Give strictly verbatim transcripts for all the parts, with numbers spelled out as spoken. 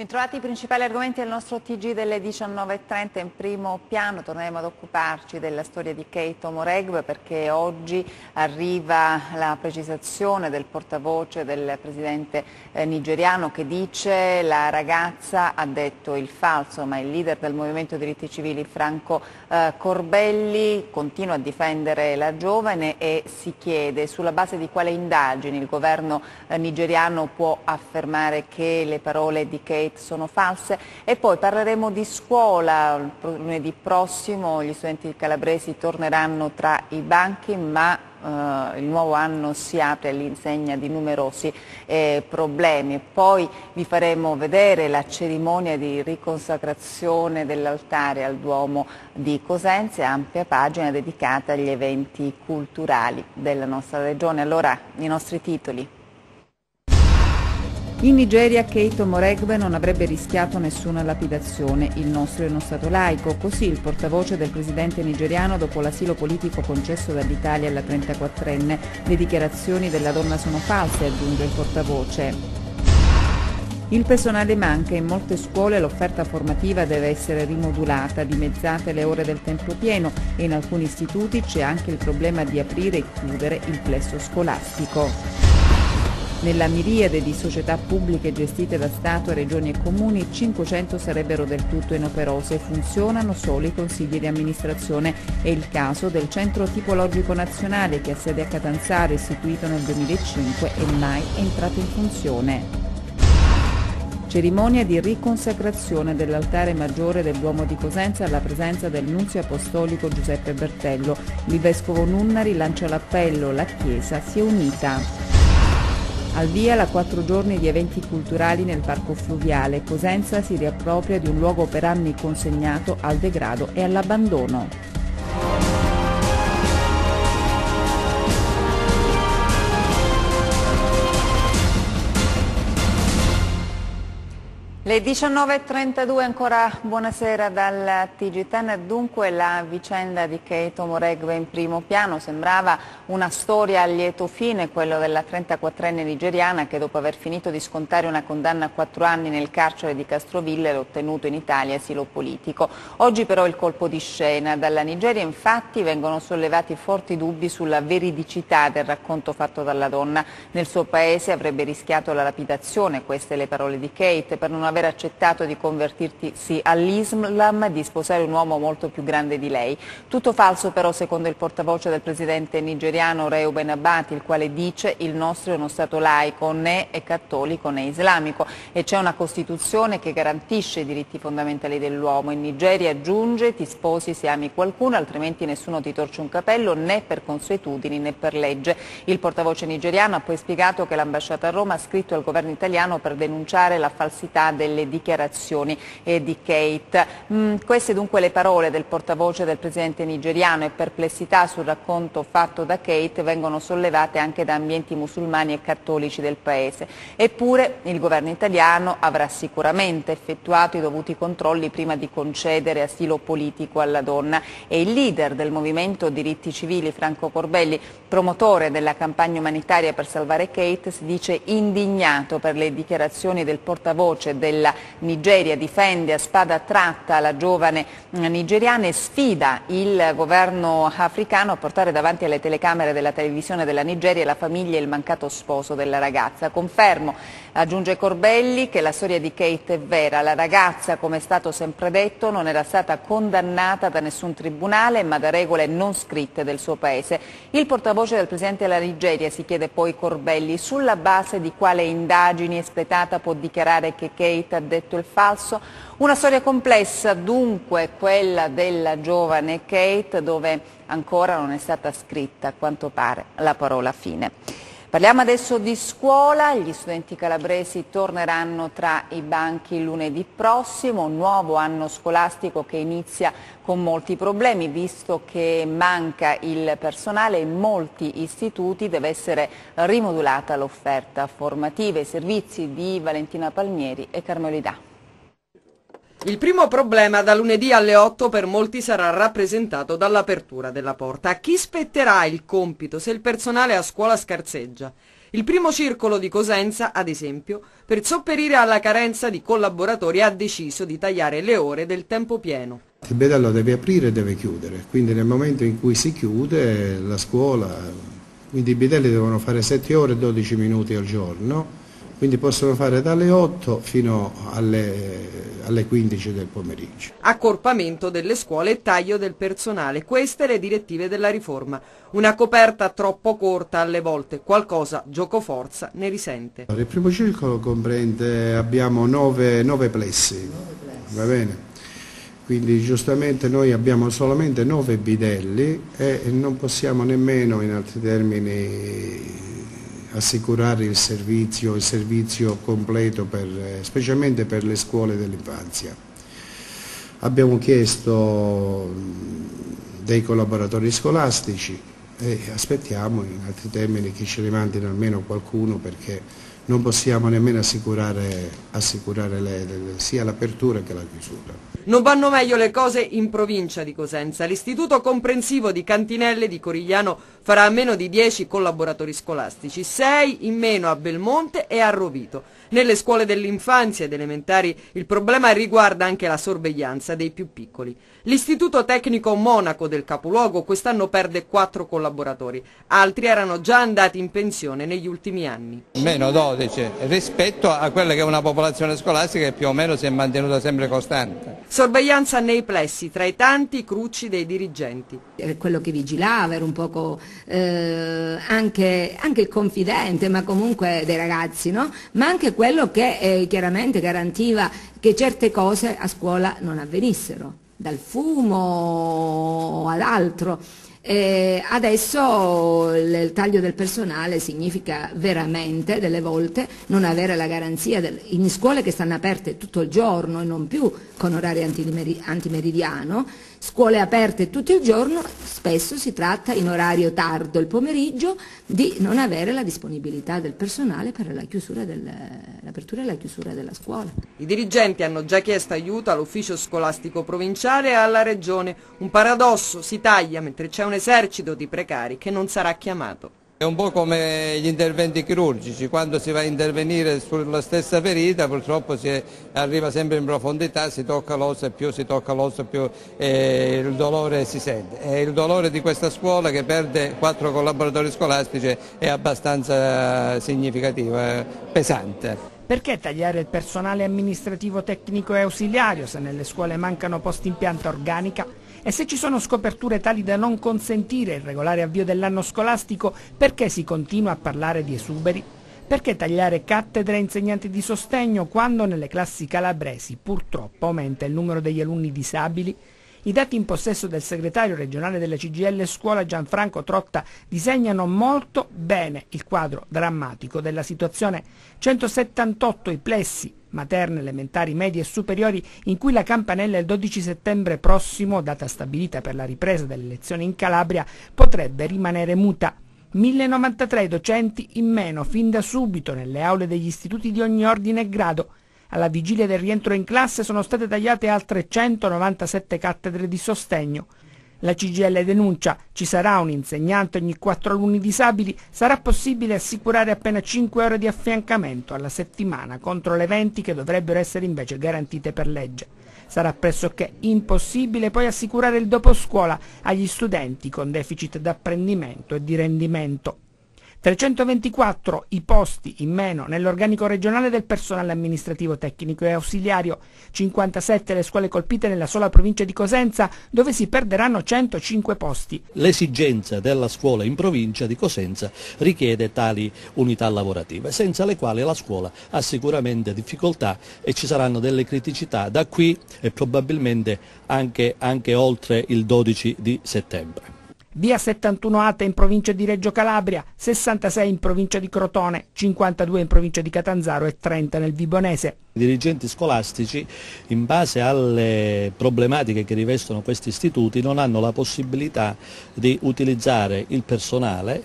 Bentrovati i principali argomenti del nostro T G delle diciannove e trenta. In primo piano torneremo ad occuparci della storia di Keith Omoregbe, perché oggi arriva la precisazione del portavoce del presidente eh, nigeriano, che dice la ragazza ha detto il falso, ma il leader del movimento diritti civili Franco eh, Corbelli continua a difendere la giovane e si chiede sulla base di quale indagini il governo eh, nigeriano può affermare che le parole di Keith sono false. E poi parleremo di scuola. Lunedì prossimo gli studenti calabresi torneranno tra i banchi, ma eh, il nuovo anno si apre all'insegna di numerosi eh, problemi. Poi vi faremo vedere la cerimonia di riconsacrazione dell'altare al Duomo di Cosenza, ampia pagina dedicata agli eventi culturali della nostra regione. Allora, i nostri titoli. In Nigeria Keith Omoregbe non avrebbe rischiato nessuna lapidazione. Il nostro è uno Stato laico, così il portavoce del presidente nigeriano dopo l'asilo politico concesso dall'Italia alla trentaquattrenne. Le dichiarazioni della donna sono false, aggiunge il portavoce. Il personale manca, in molte scuole l'offerta formativa deve essere rimodulata, dimezzate le ore del tempo pieno e in alcuni istituti c'è anche il problema di aprire e chiudere il plesso scolastico. Nella miriade di società pubbliche gestite da Stato, regioni e comuni, cinquecento sarebbero del tutto inoperose, funzionano solo i consigli di amministrazione. È il caso del Centro Tipologico Nazionale, che ha sede a Catanzaro, istituito nel duemilacinque e mai entrato in funzione. Cerimonia di riconsacrazione dell'altare maggiore del Duomo di Cosenza alla presenza del nunzio apostolico Giuseppe Bertello. Il vescovo Nunnari lancia l'appello: la Chiesa si è unita. Al via la quattro giorni di eventi culturali nel Parco Fluviale. Cosenza si riappropria di un luogo per anni consegnato al degrado e all'abbandono. Le diciannove e trentadue, ancora buonasera dal T G dieci. Dunque la vicenda di Keith Omoregbe in primo piano. Sembrava una storia a lieto fine, quello della trentaquattrenne nigeriana che dopo aver finito di scontare una condanna a quattro anni nel carcere di Castroville ha ottenuto in Italia asilo politico. Oggi però il colpo di scena. Dalla Nigeria infatti vengono sollevati forti dubbi sulla veridicità del racconto fatto dalla donna. Nel suo paese avrebbe rischiato la lapidazione, queste le parole di Keith, per non aver accettato di convertirsi all'Islam e di sposare un uomo molto più grande di lei. Tutto falso però secondo il portavoce del presidente nigeriano Reuben Abati, il quale dice il nostro è uno Stato laico, né è cattolico né islamico e c'è una Costituzione che garantisce i diritti fondamentali dell'uomo. In Nigeria, aggiunge, ti sposi se ami qualcuno, altrimenti nessuno ti torce un capello, né per consuetudini né per legge. Il portavoce nigeriano ha poi spiegato che l'ambasciata a Roma ha scritto al governo italiano per denunciare la falsità delle dichiarazioni eh, di Keith. Mm, queste dunque le parole del portavoce del presidente nigeriano, e perplessità sul racconto fatto da Keith vengono sollevate anche da ambienti musulmani e cattolici del paese. Eppure il governo italiano avrà sicuramente effettuato i dovuti controlli prima di concedere asilo politico alla donna, e il leader del movimento diritti civili Franco Corbelli, promotore della campagna umanitaria per salvare Keith, si dice indignato per le dichiarazioni del portavoce della Nigeria, difende a spada tratta la giovane nigeriana e sfida il governo africano a portare davanti alle telecamere della televisione della Nigeria la famiglia e il mancato sposo della ragazza. Confermo, aggiunge Corbelli, che la storia di Keith è vera. La ragazza, come è stato sempre detto, non era stata condannata da nessun tribunale, ma da regole non scritte del suo paese. Il portavoce del presidente della Nigeria, si chiede poi Corbelli, sulla base di quale indagini espletata può dichiarare che Keith ha detto il falso? Una storia complessa, dunque, quella della giovane Keith, dove ancora non è stata scritta, a quanto pare, la parola fine. Parliamo adesso di scuola. Gli studenti calabresi torneranno tra i banchi lunedì prossimo, un nuovo anno scolastico che inizia con molti problemi, visto che manca il personale in molti istituti, deve essere rimodulata l'offerta formativa. I servizi di Valentina Palmieri e Carmelida. Il primo problema da lunedì alle otto per molti sarà rappresentato dall'apertura della porta. A chi spetterà il compito se il personale a scuola scarseggia? Il primo circolo di Cosenza, ad esempio, per sopperire alla carenza di collaboratori ha deciso di tagliare le ore del tempo pieno. Il bidello deve aprire e deve chiudere, quindi nel momento in cui si chiude la scuola, quindi i bidelli devono fare sette ore e dodici minuti al giorno, quindi possono fare dalle otto fino alle, alle quindici del pomeriggio. Accorpamento delle scuole e taglio del personale, queste le direttive della riforma. Una coperta troppo corta alle volte, qualcosa giocoforza ne risente. Il primo circolo comprende, abbiamo nove, nove plessi, va bene? Quindi giustamente noi abbiamo solamente nove bidelli e non possiamo nemmeno, in altri termini, assicurare il servizio, il servizio completo, per, specialmente per le scuole dell'infanzia. Abbiamo chiesto dei collaboratori scolastici e aspettiamo, in altri termini, che ci rimandino almeno qualcuno, perché non possiamo nemmeno assicurare, assicurare le, le, sia l'apertura che la chiusura. Non vanno meglio le cose in provincia di Cosenza. L'Istituto Comprensivo di Cantinelle di Corigliano farà meno di dieci collaboratori scolastici, sei in meno a Belmonte e a Rovito. Nelle scuole dell'infanzia ed elementari il problema riguarda anche la sorveglianza dei più piccoli. L'Istituto Tecnico Monaco del capoluogo quest'anno perde quattro collaboratori, altri erano già andati in pensione negli ultimi anni. Meno dodici rispetto a quella che è una popolazione scolastica che più o meno si è mantenuta sempre costante. Sorveglianza nei plessi, tra i tanti crucci dei dirigenti. Quello che vigilava era un poco eh, anche, anche il confidente, ma comunque dei ragazzi, no? Ma anche quello che eh, chiaramente garantiva che certe cose a scuola non avvenissero, dal fumo ad altro. Eh, adesso il taglio del personale significa veramente delle volte non avere la garanzia del, in scuole che stanno aperte tutto il giorno e non più con orario antimeridiano, scuole aperte tutto il giorno, spesso si tratta in orario tardo il pomeriggio di non avere la disponibilità del personale per la chiusura del, l'apertura e la chiusura della scuola. I dirigenti hanno già chiesto aiuto all'ufficio scolastico provinciale e alla regione. Un paradosso, si taglia mentre c'è un esercito di precari che non sarà chiamato. È un po' come gli interventi chirurgici, quando si va a intervenire sulla stessa ferita purtroppo si è, arriva sempre in profondità, si tocca l'osso e più si tocca l'osso più eh, il dolore si sente. E il dolore di questa scuola che perde quattro collaboratori scolastici è abbastanza significativo, è pesante. Perché tagliare il personale amministrativo, tecnico e ausiliario se nelle scuole mancano posti in pianta organica? E se ci sono scoperture tali da non consentire il regolare avvio dell'anno scolastico, perché si continua a parlare di esuberi? Perché tagliare cattedre e insegnanti di sostegno quando nelle classi calabresi purtroppo aumenta il numero degli alunni disabili? I dati in possesso del segretario regionale della C G I L Scuola Gianfranco Trotta disegnano molto bene il quadro drammatico della situazione. centosettantotto i plessi, materne, elementari, medie e superiori, in cui la campanella il dodici settembre prossimo, data stabilita per la ripresa delle lezioni in Calabria, potrebbe rimanere muta. mille novantatré docenti in meno fin da subito nelle aule degli istituti di ogni ordine e grado. Alla vigilia del rientro in classe sono state tagliate altre centonovantasette cattedre di sostegno. La C G I L denuncia: ci sarà un insegnante ogni quattro alunni disabili, sarà possibile assicurare appena cinque ore di affiancamento alla settimana contro le venti che dovrebbero essere invece garantite per legge. Sarà pressoché impossibile poi assicurare il doposcuola agli studenti con deficit d'apprendimento e di rendimento. trecentoventiquattro i posti in meno nell'organico regionale del personale amministrativo, tecnico e ausiliario, cinquantasette le scuole colpite nella sola provincia di Cosenza, dove si perderanno centocinque posti. L'esigenza della scuola in provincia di Cosenza richiede tali unità lavorative, senza le quali la scuola ha sicuramente difficoltà e ci saranno delle criticità da qui e probabilmente anche, anche oltre il dodici di settembre. Via settantuno Ate in provincia di Reggio Calabria, sessantasei in provincia di Crotone, cinquantadue in provincia di Catanzaro e trenta nel Vibonese. I dirigenti scolastici, in base alle problematiche che rivestono questi istituti, non hanno la possibilità di utilizzare il personale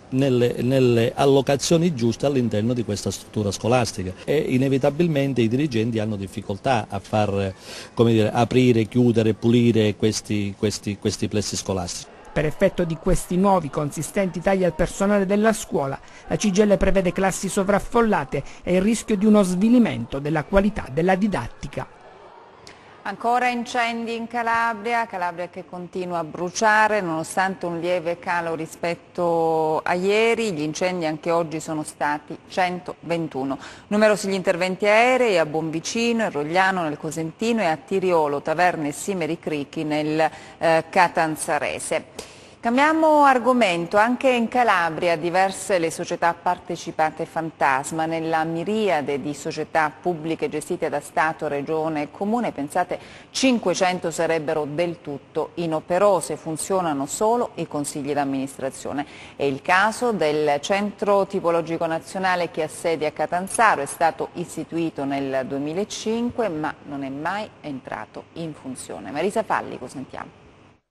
nelle, nelle allocazioni giuste all'interno di questa struttura scolastica e inevitabilmente i dirigenti hanno difficoltà a far, come dire, aprire, chiudere, pulire questi, questi, questi plessi scolastici. Per effetto di questi nuovi consistenti tagli al personale della scuola, la C G I L prevede classi sovraffollate e il rischio di uno svilimento della qualità della didattica. Ancora incendi in Calabria, Calabria che continua a bruciare nonostante un lieve calo rispetto a ieri. Gli incendi anche oggi sono stati centoventuno. Numerosi gli interventi aerei a Bonvicino, a Rogliano, nel Cosentino e a Tiriolo, Taverne e Simeri Cricchi nel eh, Catanzarese. Cambiamo argomento, anche in Calabria diverse le società partecipate fantasma. Nella miriade di società pubbliche gestite da Stato, Regione e Comune, pensate cinquecento sarebbero del tutto inoperose, funzionano solo i consigli d'amministrazione. È il caso del Centro Tipologico Nazionale che ha sede a Catanzaro, è stato istituito nel duemilacinque ma non è mai entrato in funzione. Marisa Fallico, sentiamo.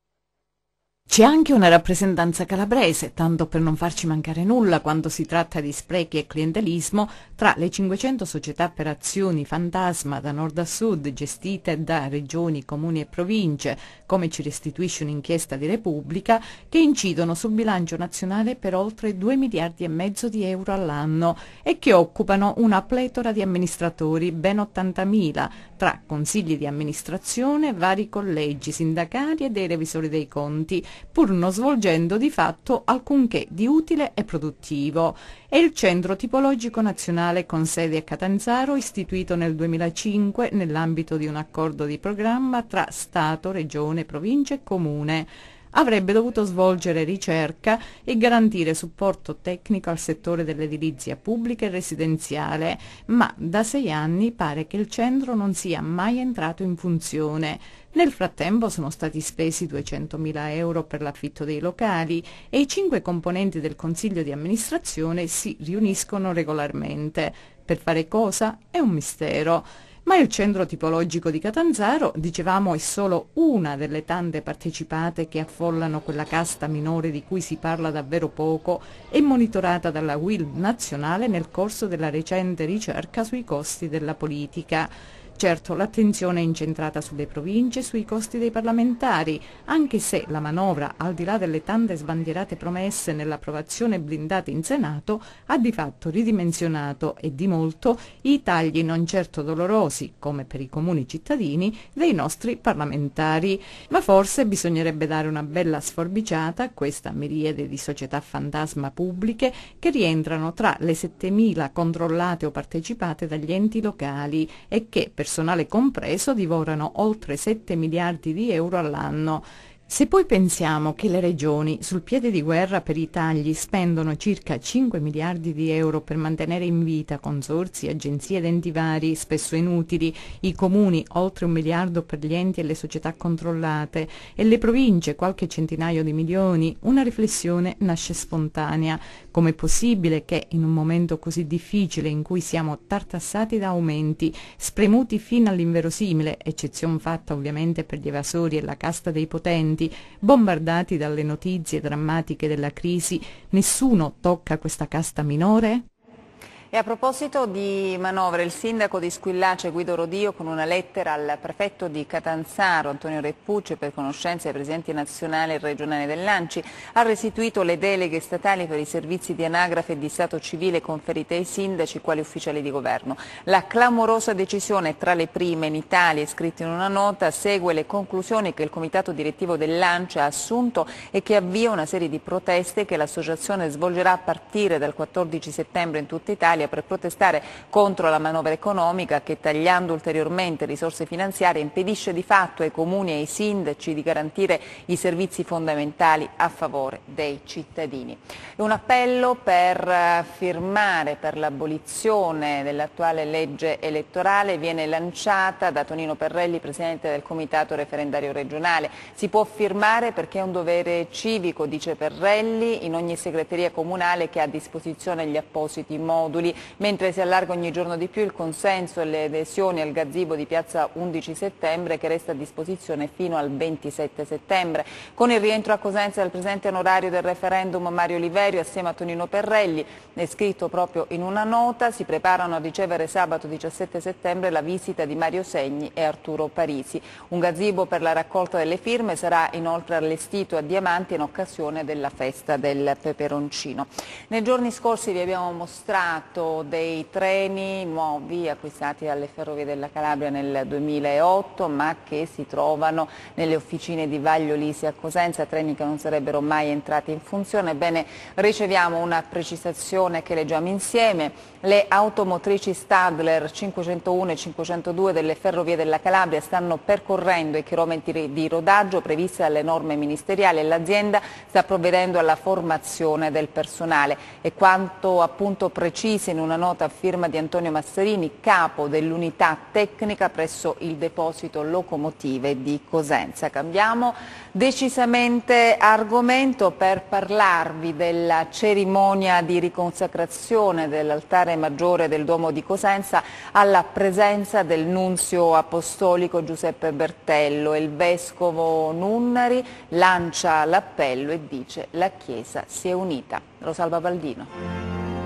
C'è anche una rappresentanza calabrese, tanto per non farci mancare nulla quando si tratta di sprechi e clientelismo, tra le cinquecento società per azioni fantasma da nord a sud gestite da regioni, comuni e province, come ci restituisce un'inchiesta di Repubblica, che incidono sul bilancio nazionale per oltre due miliardi e mezzo di euro all'anno e che occupano una pletora di amministratori, ben ottantamila, tra consigli di amministrazione, vari collegi sindacali e dei revisori dei conti, pur non svolgendo di fatto alcunché di utile e produttivo. È il Centro Tipologico Nazionale con sede a Catanzaro, istituito nel duemilacinque nell'ambito di un accordo di programma tra Stato, Regione, Provincia e Comune. Avrebbe dovuto svolgere ricerca e garantire supporto tecnico al settore dell'edilizia pubblica e residenziale, ma da sei anni pare che il centro non sia mai entrato in funzione. Nel frattempo sono stati spesi duecentomila euro per l'affitto dei locali e i cinque componenti del Consiglio di amministrazione si riuniscono regolarmente. Per fare cosa? È un mistero. Ma il Centro Tipologico di Catanzaro, dicevamo, è solo una delle tante partecipate che affollano quella casta minore di cui si parla davvero poco e monitorata dalla U I L nazionale nel corso della recente ricerca sui costi della politica. Certo, l'attenzione è incentrata sulle province e sui costi dei parlamentari, anche se la manovra, al di là delle tante sbandierate promesse nell'approvazione blindata in Senato, ha di fatto ridimensionato e di molto i tagli non certo dolorosi, come per i comuni cittadini, dei nostri parlamentari. Ma forse bisognerebbe dare una bella sforbiciata a questa miriade di società fantasma pubbliche che rientrano tra le settemila controllate o partecipate dagli enti locali e che, per personale compreso, divorano oltre sette miliardi di euro all'anno. Se poi pensiamo che le regioni, sul piede di guerra per i tagli, spendono circa cinque miliardi di euro per mantenere in vita consorzi, agenzie ed enti vari, spesso inutili, i comuni oltre un miliardo per gli enti e le società controllate e le province qualche centinaio di milioni, una riflessione nasce spontanea. Com'è possibile che in un momento così difficile in cui siamo tartassati da aumenti, spremuti fino all'inverosimile, eccezion fatta ovviamente per gli evasori e la casta dei potenti, bombardati dalle notizie drammatiche della crisi, nessuno tocca questa casta minore? E a proposito di manovre, il sindaco di Squillace Guido Rodio, con una lettera al prefetto di Catanzaro Antonio Reppucci, per conoscenza dei presidenti nazionali e regionali dell'Anci, ha restituito le deleghe statali per i servizi di anagrafe e di stato civile conferite ai sindaci quali ufficiali di governo. La clamorosa decisione, tra le prime in Italia, scritta in una nota, segue le conclusioni che il comitato direttivo dell'Anci ha assunto e che avvia una serie di proteste che l'associazione svolgerà a partire dal quattordici settembre in tutta Italia per protestare contro la manovra economica che, tagliando ulteriormente risorse finanziarie, impedisce di fatto ai comuni e ai sindaci di garantire i servizi fondamentali a favore dei cittadini. Un appello per firmare per l'abolizione dell'attuale legge elettorale viene lanciata da Tonino Perrelli, presidente del Comitato Referendario Regionale. Si può firmare perché è un dovere civico, dice Perrelli, in ogni segreteria comunale che ha a disposizione gli appositi moduli. amministrativi, mentre si allarga ogni giorno di più il consenso e le adesioni al gazebo di piazza undici settembre, che resta a disposizione fino al ventisette settembre. Con il rientro a Cosenza del presidente onorario del referendum Mario Liverio assieme a Tonino Perrelli, è scritto proprio in una nota, si preparano a ricevere sabato diciassette settembre la visita di Mario Segni e Arturo Parisi. Un gazebo per la raccolta delle firme sarà inoltre allestito a Diamanti in occasione della festa del peperoncino. Nei giorni scorsi vi abbiamo mostrato dei treni nuovi acquistati dalle Ferrovie della Calabria nel duemilaotto, ma che si trovano nelle officine di Vaglio Lisi a Cosenza, treni che non sarebbero mai entrati in funzione. Ebbene, riceviamo una precisazione che leggiamo insieme. Le automotrici Stadler cinquecentouno e cinquecentodue delle Ferrovie della Calabria stanno percorrendo i chilometri di rodaggio previsti dalle norme ministeriali e l'azienda sta provvedendo alla formazione del personale. E quanto appunto precisa in una nota a firma di Antonio Masserini, capo dell'unità tecnica presso il deposito locomotive di Cosenza. Cambiamo decisamente argomento per parlarvi della cerimonia di riconsacrazione dell'altare maggiore del Duomo di Cosenza alla presenza del nunzio apostolico Giuseppe Bertello. Il vescovo Nunnari lancia l'appello e dice: la Chiesa si è unita. Rosalba Baldino.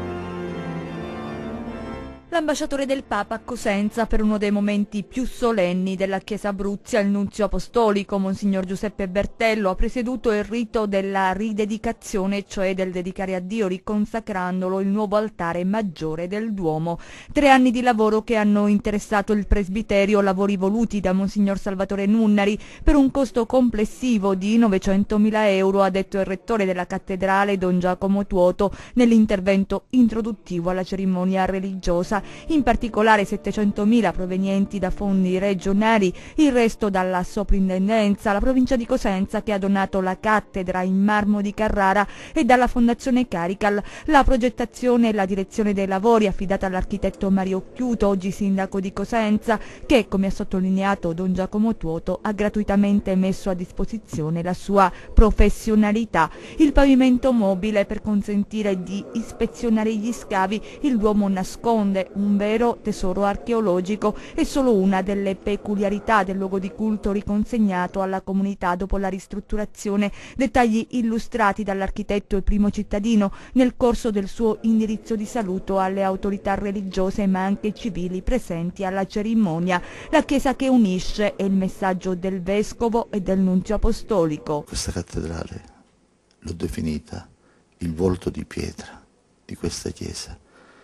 L'ambasciatore del Papa a Cosenza per uno dei momenti più solenni della Chiesa Abruzia, il nunzio apostolico Monsignor Giuseppe Bertello, ha presieduto il rito della ridedicazione, cioè del dedicare a Dio, riconsacrandolo il nuovo altare maggiore del Duomo. Tre anni di lavoro che hanno interessato il presbiterio, lavori voluti da Monsignor Salvatore Nunnari per un costo complessivo di novecentomila euro, ha detto il rettore della cattedrale Don Giacomo Tuoto nell'intervento introduttivo alla cerimonia religiosa. In particolare settecentomila provenienti da fondi regionali, il resto dalla soprintendenza, la provincia di Cosenza che ha donato la cattedra in marmo di Carrara e dalla Fondazione Carical. La progettazione e la direzione dei lavori affidata all'architetto Mario Chiuto, oggi sindaco di Cosenza, che, come ha sottolineato Don Giacomo Tuoto, ha gratuitamente messo a disposizione la sua professionalità. Il pavimento mobile per consentire di ispezionare gli scavi. Il Duomo nasconde un vero tesoro archeologico e solo una delle peculiarità del luogo di culto riconsegnato alla comunità dopo la ristrutturazione, dettagli illustrati dall'architetto e primo cittadino nel corso del suo indirizzo di saluto alle autorità religiose ma anche civili presenti alla cerimonia. La Chiesa che unisce è il messaggio del Vescovo e del Nunzio Apostolico. Questa cattedrale l'ho definita il volto di pietra di questa Chiesa,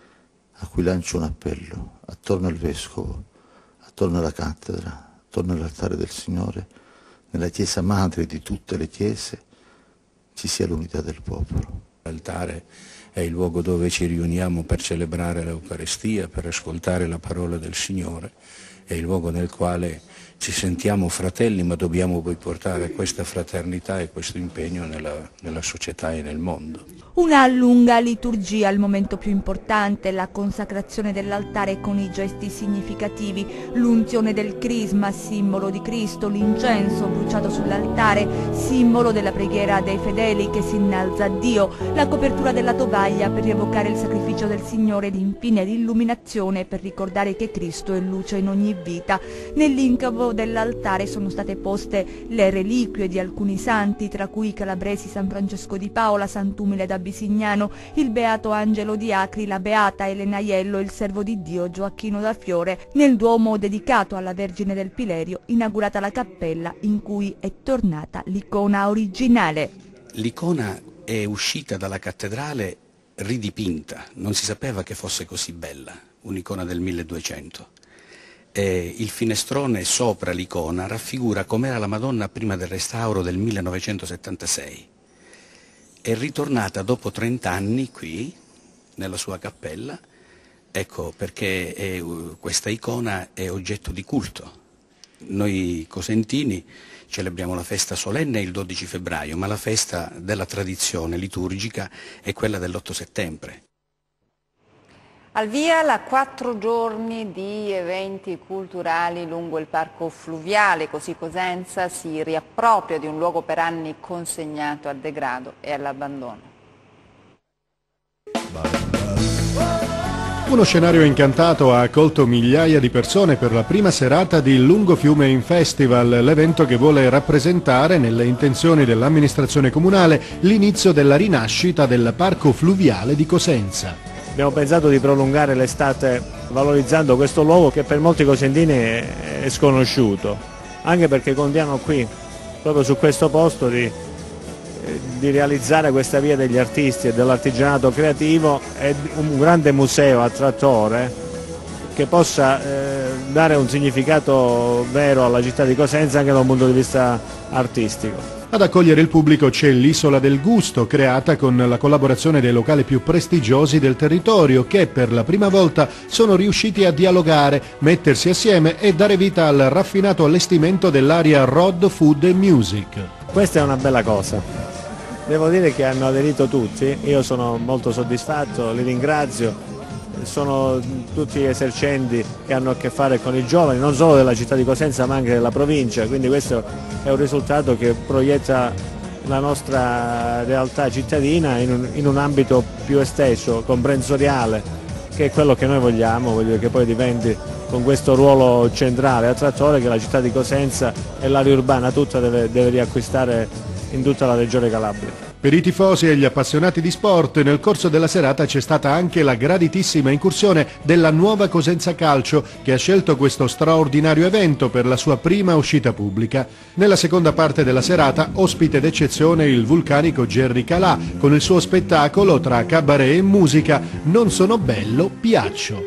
a cui lancio un appello attorno al Vescovo, attorno alla cattedra, attorno all'altare del Signore, nella Chiesa madre di tutte le Chiese, ci sia l'unità del popolo. L'altare è il luogo dove ci riuniamo per celebrare l'Eucaristia, per ascoltare la parola del Signore, è il luogo nel quale ci sentiamo fratelli, ma dobbiamo poi portare questa fraternità e questo impegno nella, nella società e nel mondo. Una lunga liturgia, il momento più importante, la consacrazione dell'altare con i gesti significativi, l'unzione del crisma, simbolo di Cristo, l'incenso bruciato sull'altare, simbolo della preghiera dei fedeli che si innalza a Dio, la copertura della tovaglia per rievocare il sacrificio del Signore ed infine l'illuminazione per ricordare che Cristo è luce in ogni vita. Nell'incavo dell'altare sono state poste le reliquie di alcuni santi, tra cui i calabresi San Francesco di Paola, Sant'Umile da Bisignano, il Beato Angelo di Acri, la Beata Elena Aiello e il servo di Dio Gioacchino da Fiore. Nel Duomo dedicato alla Vergine del Pilerio, inaugurata la cappella in cui è tornata l'icona originale. L'icona è uscita dalla cattedrale ridipinta, non si sapeva che fosse così bella, un'icona del milleduecento. E il finestrone sopra l'icona raffigura com'era la Madonna prima del restauro del millenovecentosettantasei. È ritornata dopo trent'anni qui, nella sua cappella, ecco perché è, questa icona è oggetto di culto. Noi cosentini celebriamo la festa solenne il dodici febbraio, ma la festa della tradizione liturgica è quella dell'otto settembre. Al via la quattro giorni di eventi culturali lungo il parco fluviale, così Cosenza si riappropria di un luogo per anni consegnato al degrado e all'abbandono. Uno scenario incantato ha accolto migliaia di persone per la prima serata di Lungo Fiume in Festival, l'evento che vuole rappresentare, nelle intenzioni dell'amministrazione comunale, l'inizio della rinascita del parco fluviale di Cosenza. Abbiamo pensato di prolungare l'estate valorizzando questo luogo che per molti cosentini è sconosciuto, anche perché contiamo qui, proprio su questo posto, di di realizzare questa via degli artisti e dell'artigianato creativo e un grande museo attrattore che possa eh, dare un significato vero alla città di Cosenza anche da un punto di vista artistico. Ad accogliere il pubblico c'è l'Isola del Gusto, creata con la collaborazione dei locali più prestigiosi del territorio che per la prima volta sono riusciti a dialogare, mettersi assieme e dare vita al raffinato allestimento dell'area Road, Food and Music. Questa è una bella cosa. Devo dire che hanno aderito tutti, io sono molto soddisfatto, li ringrazio, sono tutti esercenti che hanno a che fare con i giovani, non solo della città di Cosenza ma anche della provincia, quindi questo è un risultato che proietta la nostra realtà cittadina in un, in un ambito più esteso, comprensoriale, che è quello che noi vogliamo, voglio dire che poi diventi con questo ruolo centrale, attrattore che la città di Cosenza e l'area urbana tutta deve, deve riacquistare in tutta la regione Calabria. Per i tifosi e gli appassionati di sport, nel corso della serata c'è stata anche la graditissima incursione della Nuova Cosenza Calcio, che ha scelto questo straordinario evento per la sua prima uscita pubblica. Nella seconda parte della serata, ospite d'eccezione il vulcanico Gerry Calà, con il suo spettacolo tra cabaret e musica Non sono bello, piaccio.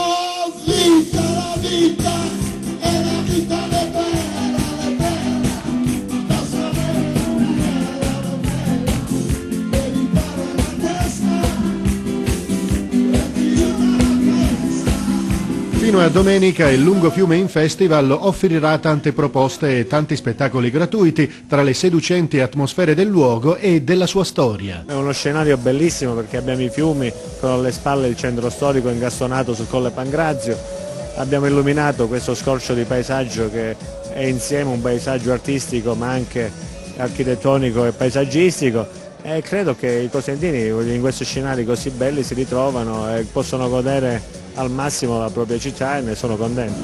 Fino a domenica il Lungo Fiume in Festival offrirà tante proposte e tanti spettacoli gratuiti tra le seducenti atmosfere del luogo e della sua storia. È uno scenario bellissimo perché abbiamo i fiumi con alle spalle il centro storico ingastonato sul Colle Pangrazio, abbiamo illuminato questo scorcio di paesaggio che è insieme un paesaggio artistico ma anche architettonico e paesaggistico e credo che i cosentini in questi scenari così belli si ritrovano e possono godere al massimo la propria città e ne sono contento.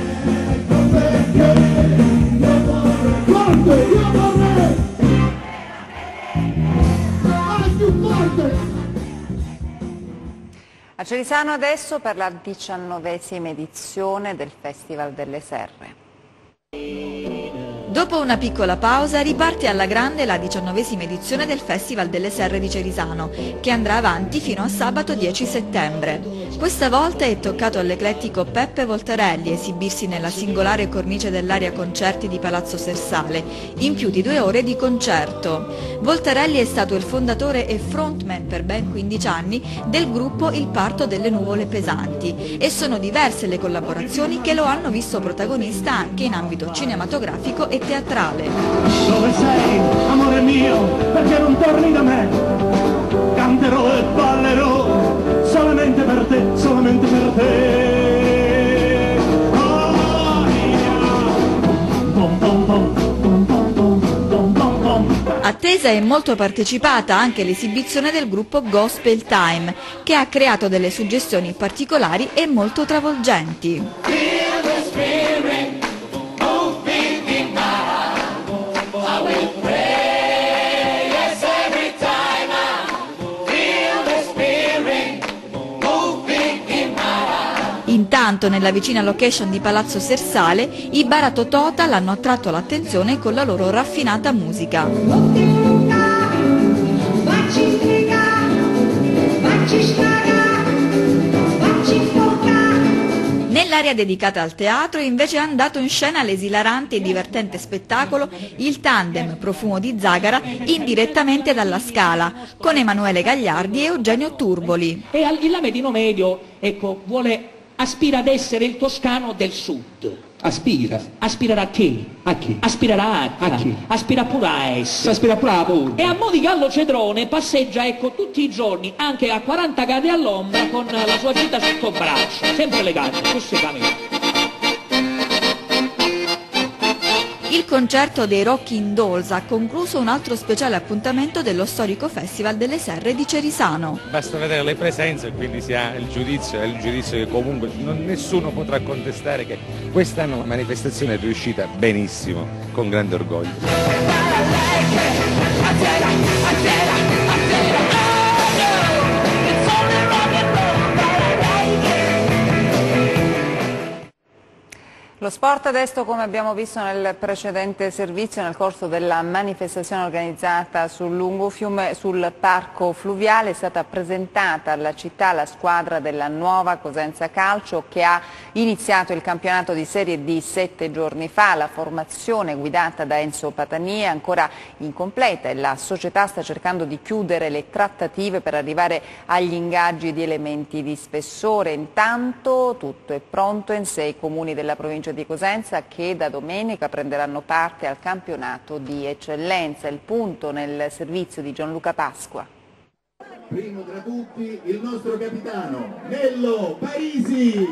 A Cerisano adesso per la diciannovesima edizione del Festival delle Serre. Dopo una piccola pausa riparte alla grande la diciannovesima edizione del Festival delle Serre di Cerisano, che andrà avanti fino a sabato dieci settembre. Questa volta è toccato all'eclettico Peppe Voltarelli esibirsi nella singolare cornice dell'area concerti di Palazzo Sersale, in più di due ore di concerto. Voltarelli è stato il fondatore e frontman per ben quindici anni del gruppo Il Parto delle Nuvole Pesanti e sono diverse le collaborazioni che lo hanno visto protagonista anche in ambito cinematografico e teatrale. Dove sei, amore mio, perché non torni da me? Canterò e ballerò solamente per te, solamente per te. Oh, bom, bom, bom, bom, bom, bom, bom. Attesa e molto partecipata anche l'esibizione del gruppo Gospel Time, che ha creato delle suggestioni particolari e molto travolgenti. Intanto nella vicina location di Palazzo Sersale i Barato Total hanno attratto l'attenzione con la loro raffinata musica. Nell'area dedicata al teatro invece è andato in scena l'esilarante e divertente spettacolo Il Tandem Profumo di Zagara indirettamente dalla Scala con Emanuele Gagliardi e Eugenio Turboli. E il Lamedino Medio, ecco, vuole aspira ad essere il toscano del sud. Aspira? Aspirerà a che? A chi? Aspirerà a, a chi? Aspira pure a essere. Aspira pure a pure. E a mo' di Gallo Cedrone passeggia, ecco, tutti i giorni, anche a quaranta gradi all'ombra, con la sua gita sotto braccio, sempre legato, così cammina. Il concerto dei Rocking Dolls ha concluso un altro speciale appuntamento dello storico Festival delle Serre di Cerisano. Basta vedere le presenze e quindi si ha il giudizio, è il giudizio che comunque non, nessuno potrà contestare che quest'anno la manifestazione è riuscita benissimo, con grande orgoglio. Lo sport adesso, come abbiamo visto nel precedente servizio, nel corso della manifestazione organizzata sul Lungofiume, sul parco fluviale, è stata presentata alla città la squadra della nuova Cosenza Calcio che ha iniziato il campionato di Serie D sette giorni fa. La formazione guidata da Enzo Patania è ancora incompleta e la società sta cercando di chiudere le trattative per arrivare agli ingaggi di elementi di spessore. Intanto tutto è pronto in sei comuni della provincia di Cosenza che da domenica prenderanno parte al campionato di eccellenza. Il punto nel servizio di Gianluca Pasqua. Primo tra tutti il nostro capitano Nello Parisi.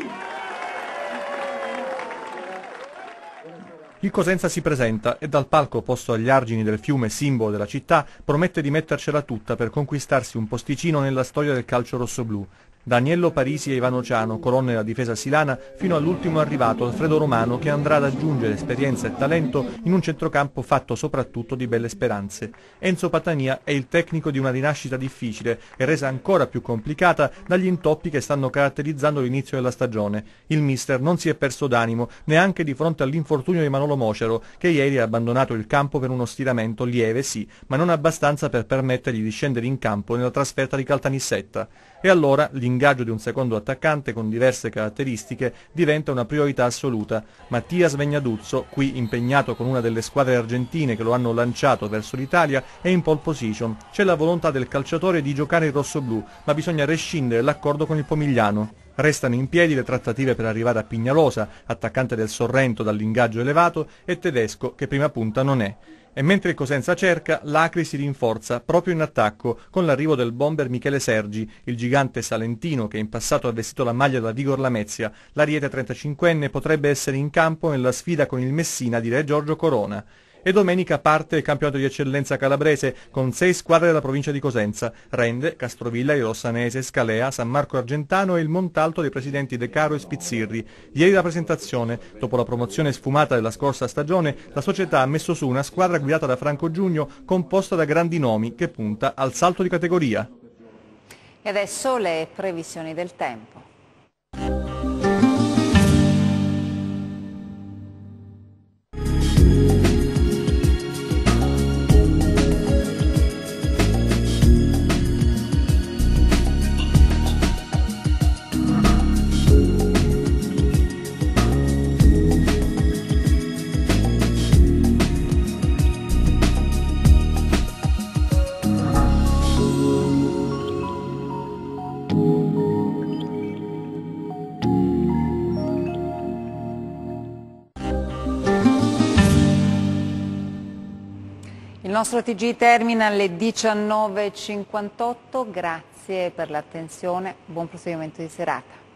Il Cosenza si presenta e dal palco posto agli argini del fiume simbolo della città promette di mettercela tutta per conquistarsi un posticino nella storia del calcio rossoblù. Da Agnello Parisi e Ivano Ciano, colonne della difesa silana, fino all'ultimo arrivato Alfredo Romano, che andrà ad aggiungere esperienza e talento in un centrocampo fatto soprattutto di belle speranze. Enzo Patania è il tecnico di una rinascita difficile e resa ancora più complicata dagli intoppi che stanno caratterizzando l'inizio della stagione. Il mister non si è perso d'animo neanche di fronte all'infortunio di Manolo Mocero, che ieri ha abbandonato il campo per uno stiramento lieve, sì, ma non abbastanza per permettergli di scendere in campo nella trasferta di Caltanissetta. E allora l'ingaggio di un secondo attaccante con diverse caratteristiche diventa una priorità assoluta. Mattias Vegnaduzzo, qui impegnato con una delle squadre argentine che lo hanno lanciato verso l'Italia, è in pole position. C'è la volontà del calciatore di giocare in rossoblù, ma bisogna rescindere l'accordo con il Pomigliano. Restano in piedi le trattative per arrivare a Pignalosa, attaccante del Sorrento dall'ingaggio elevato, e Tedesco, che prima punta non è. E mentre il Cosenza cerca, l'Acri si rinforza proprio in attacco con l'arrivo del bomber Michele Sergi, il gigante salentino che in passato ha vestito la maglia della Vigor Lamezia. L'ariete trentacinquenne potrebbe essere in campo nella sfida con il Messina di Re Giorgio Corona. E domenica parte il campionato di eccellenza calabrese con sei squadre della provincia di Cosenza: Rende, Castrovilla, il Rossanese, Scalea, San Marco Argentano e il Montalto dei presidenti De Caro e Spizzirri. Ieri la presentazione, dopo la promozione sfumata della scorsa stagione, la società ha messo su una squadra guidata da Franco Giugno composta da grandi nomi che punta al salto di categoria. E adesso le previsioni del tempo. Il nostro T G termina alle diciannove e cinquantotto, grazie per l'attenzione, buon proseguimento di serata.